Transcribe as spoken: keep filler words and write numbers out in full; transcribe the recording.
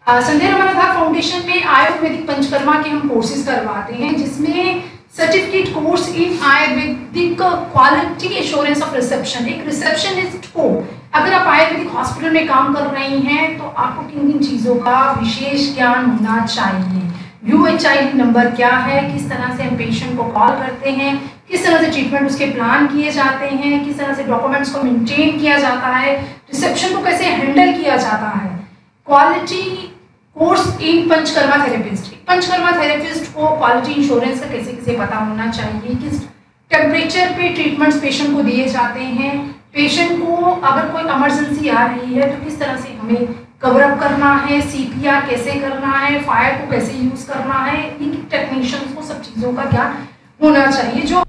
अ, Sanjay Ramnath foundation में आयुर्वेदिक पंचकर्मा के हम कोर्सेज करवाते हैं, जिसमें certificate course in Ayurvedic quality assurance of reception. एक रिसेप्शनिस्ट को अगर आप आयुर्वेदिक हॉस्पिटल में काम कर रही हैं तो आपको किन किन चीज़ों का विशेष ज्ञान होना चाहिए। यू एच आई नंबर क्या है, किस तरह से हम पेशेंट को कॉल करते हैं, किस तरह से ट्रीटमेंट उसके प्लान किए जाते हैं, किस तरह से डॉक्यूमेंट्स को मेंटेन किया जाता है, रिसेप्शन को कैसे हैंडल किया जाता है। Quality course in panchakarma therapist. Panchakarma therapist को क्वालिटी इंश्योरेंस का कैसे कैसे पता होना चाहिए, किस टेम्परेचर पे ट्रीटमेंट्स पेशेंट को दिए जाते हैं, पेशेंट को अगर कोई इमरजेंसी आ रही है तो किस तरह से हमें कवर अप करना है, सी पी आर कैसे करना है, फायर को कैसे यूज़ करना है, इन टेक्नीशियंस को सब चीज़ों का ज्ञान होना चाहिए। जो